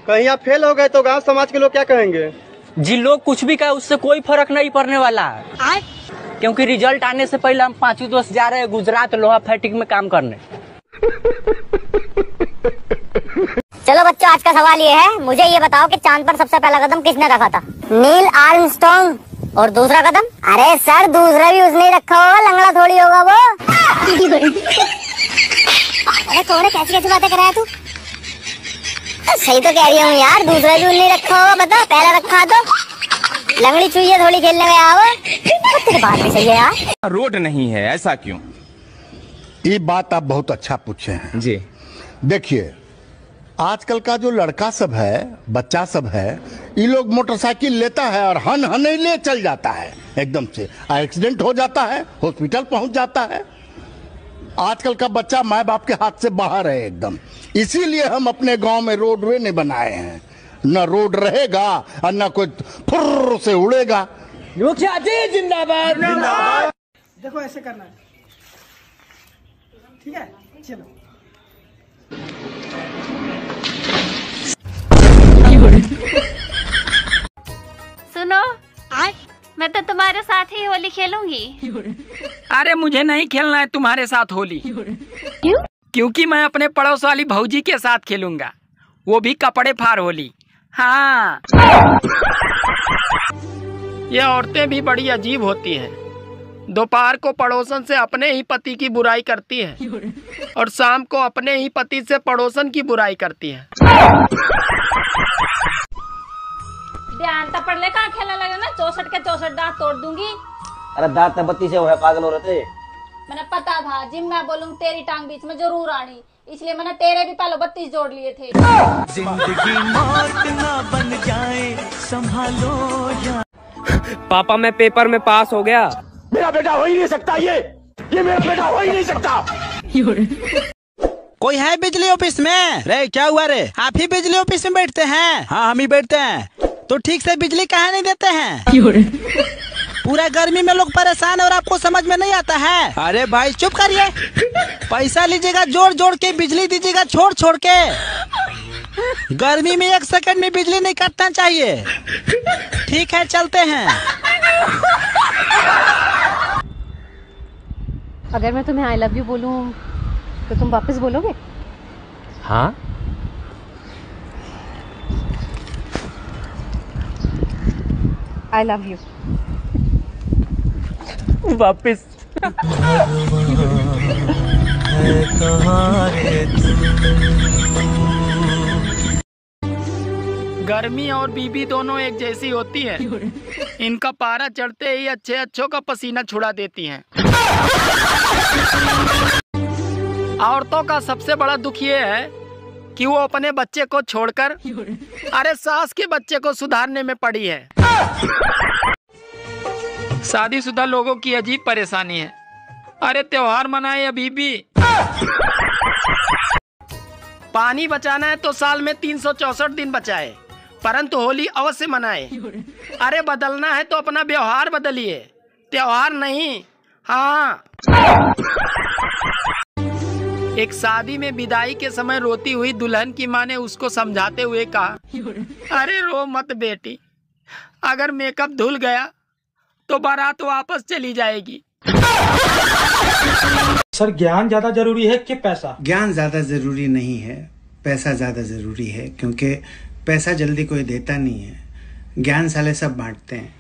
कहीं आप फेल हो गए तो गांव समाज के लोग क्या कहेंगे? जी लोग कुछ भी कहे उससे कोई फर्क नहीं पड़ने वाला है, क्योंकि रिजल्ट आने से पहले हम 5 दोस्त जा रहे हैं गुजरात लोहा फैक्ट्री में काम करने। चलो बच्चों, आज का सवाल ये है, मुझे ये बताओ कि चांद पर सबसे पहला कदम किसने रखा था? Neil Armstrong. और दूसरा कदम? अरे सर, दूसरा भी उसने ही रखा होगा, लंगड़ा थोड़ी होगा वो। अरे थोड़े कैसी कैसी बातें कर रहा है तू? सही तो कह रही हूँ यार, दूसरा भी उसने रखा होगा। बता, पहला रखा तो लंगड़ी चुईए थोड़ी खेलने में आओ। तेरी बात भी सही है यार। रोड नहीं है, ऐसा क्यों? ये बात आप बहुत अच्छा पूछे हैं जी। देखिए, आजकल का जो लड़का सब है, बच्चा सब है, ये लोग मोटरसाइकिल लेता है और हन हन ले चल जाता है, एकदम से एक्सीडेंट हो जाता है, हॉस्पिटल पहुंच जाता है। आजकल का बच्चा माँ बाप के हाथ से बाहर है एकदम। इसीलिए हम अपने गांव में रोडवे नहीं बनाए हैं। न रोड रहेगा और न कोई फुर्र से उड़ेगा। मुखिया जी जिंदाबाद। देखो ऐसे करना है, ठीक है? चलो। सुनो, मैं तो तुम्हारे साथ ही होली खेलूंगी। अरे मुझे नहीं खेलना है तुम्हारे साथ होली। क्यों? क्योंकि मैं अपने पड़ोस वाली भौजी के साथ खेलूंगा, वो भी कपड़े फाड़ होली। हाँ। ये औरतें भी बड़ी अजीब होती हैं। दोपहर को पड़ोसन से अपने ही पति की बुराई करती हैं और शाम को अपने ही पति से पड़ोसन की बुराई करती हैं। ध्यान तो पड़ ले, कहाँ खेलने लगे ना? 64 के 64 दांत तोड़ दूंगी। अरे दांत 32 से वो है, पागल हो रहे थे। मैंने पता था जिम मैं बोलूं तेरी टांग बीच में जरूर आनी, इसलिए मैंने तेरे भी पहले 32 जोड़ लिए थे। जिंदगी मौत ना बन जाए, संभालो या। पापा मैं पेपर में पास हो गया। मेरा बेटा हो ही नहीं सकता, ये मेरा बेटा हो ही नहीं सकता। कोई है बिजली ऑफिस में? रे क्या हुआ रे? आप ही बिजली ऑफिस में बैठते हैं? हाँ हम ही बैठते हैं। तो ठीक से बिजली काहे नहीं देते हैं? पूरा गर्मी में लोग परेशान और आपको समझ में नहीं आता है? अरे भाई चुप करिए। पैसा लीजिएगा जोड़ जोड़ के, बिजली दीजिएगा छोड़ छोड़ के। गर्मी में 1 सेकंड में बिजली नहीं काटना चाहिए। ठीक है चलते हैं। अगर मैं तुम्हें आई लव यू बोलूं तो तुम वापस बोलोगे? हाँ। आई लव यू वापस। गर्मी और बीबी दोनों एक जैसी होती है। इनका पारा चढ़ते ही अच्छे अच्छों का पसीना छुड़ा देती हैं। औरतों का सबसे बड़ा दुख ये है कि वो अपने बच्चे को छोड़कर अरे सास के बच्चे को सुधारने में पड़ी है। शादीशुदा लोगों की अजीब परेशानी है। अरे त्योहार मनाए या बीबी। पानी बचाना है तो साल में 364 दिन बचाए, परंतु होली अवश्य मनाए। अरे बदलना है तो अपना व्यवहार बदलिए, त्योहार नहीं। हाँ। एक शादी में विदाई के समय रोती हुई दुल्हन की माँ ने उसको समझाते हुए कहा, अरे रो मत बेटी, अगर मेकअप धुल गया तो बारात वापस चली जाएगी। सर ज्ञान ज्यादा जरूरी है कि पैसा? ज्ञान ज्यादा जरूरी नहीं है, पैसा ज्यादा जरूरी है, क्योंकि पैसा जल्दी कोई देता नहीं है, ज्ञान साले सब बांटते हैं।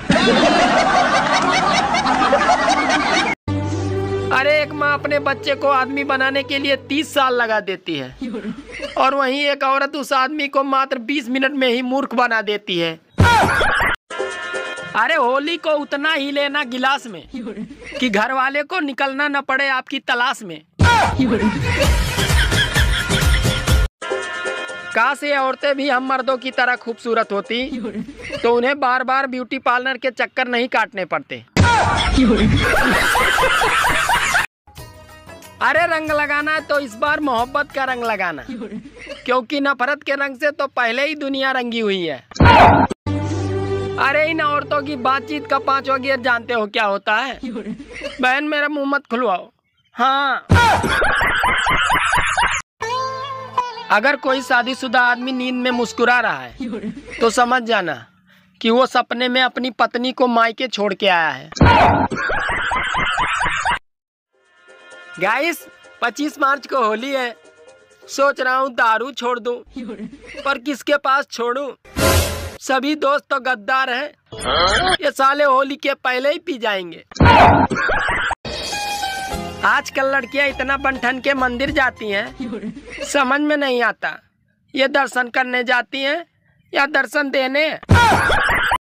अरे एक माँ अपने बच्चे को आदमी बनाने के लिए 30 साल लगा देती है और वहीं एक औरत उस आदमी को मात्र 20 मिनट में ही मूर्ख बना देती है। अरे होली को उतना ही लेना गिलास में कि घर वाले को निकलना न पड़े आपकी तलाश में। काश ये औरतें भी हम मर्दों की तरह खूबसूरत होती तो उन्हें बार बार ब्यूटी पार्लर के चक्कर नहीं काटने पड़ते। अरे रंग लगाना है तो इस बार मोहब्बत का रंग लगाना, क्योंकि नफरत के रंग से तो पहले ही दुनिया रंगी हुई है। अरे इन औरतों की बातचीत का 5वां गियर जानते हो क्या होता है? बहन मेरा मुंह मत खुलवाओ। हाँ। अगर कोई शादीशुदा आदमी नींद में मुस्कुरा रहा है तो समझ जाना कि वो सपने में अपनी पत्नी को मायके छोड़ के आया है। गाइस 25 मार्च को होली है, सोच रहा हूँ दारू छोड़ दूं, पर किसके पास छोड़ूं? सभी दोस्त तो गद्दार हैं, ये साले होली के पहले ही पी जाएंगे। आजकल लड़कियां इतना बंठन के मंदिर जाती हैं, समझ में नहीं आता ये दर्शन करने जाती हैं या दर्शन देने।